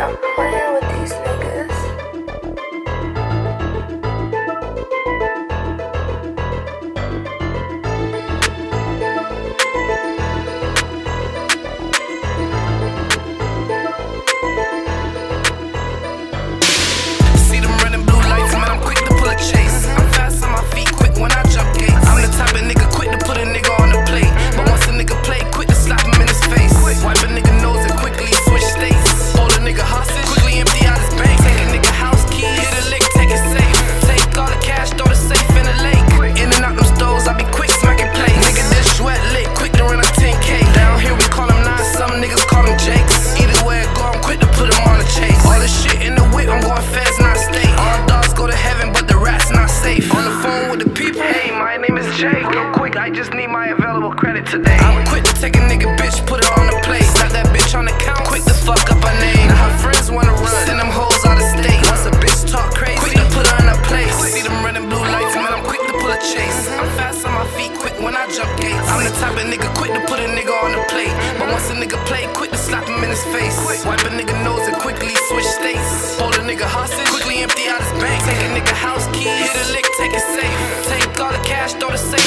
Stop playing with these niggas. See them running blue lights, man, I'm quick to pull a chase. I'm fast on my feet, quick when I jump gates. I'm the type of nigga quick to put a nigga on the plate, but once a nigga play, quick to slap him in his face. Wipe a nigga nose and quickly switch states. Hold a nigga hostage, quickly empty out his bank. Take a nigga house keys, hit a lick, take it safe. Take all the cash, throw the safe in the lake. In and out them stoves, I be quick smacking plates. Nigga this sweat lit, quick to run a 10K. Down here we call him nines, some niggas call him Jakes. Either way it go, I'm quick to put him on the chase. All this shit in the whip, I'm going fast, not state. All dogs go to heaven, but the rat's not safe. On the phone with the people, hey, my name is Jake. Real quick, I just need my available credit today. I'm quick to take a nigga bitch, put her on the plate. Slap that bitch on the count, quick to fuck up her name. Now her friends wanna run, send them hoes out of state. Once a bitch talk crazy, quick to put her in her place. See them running blue lights, man, I'm quick to pull a chase. I'm fast on my feet, quick when I jump gates. I'm the type of nigga quick to put a nigga on the plate, but once a nigga play, quick to slap him in his face. Wipe a nigga nose and quickly switch states. Hold a nigga hostage, quickly empty out his bank. Take a nigga house keys, hit a lick, take it safe. Take all the cash, throw the safe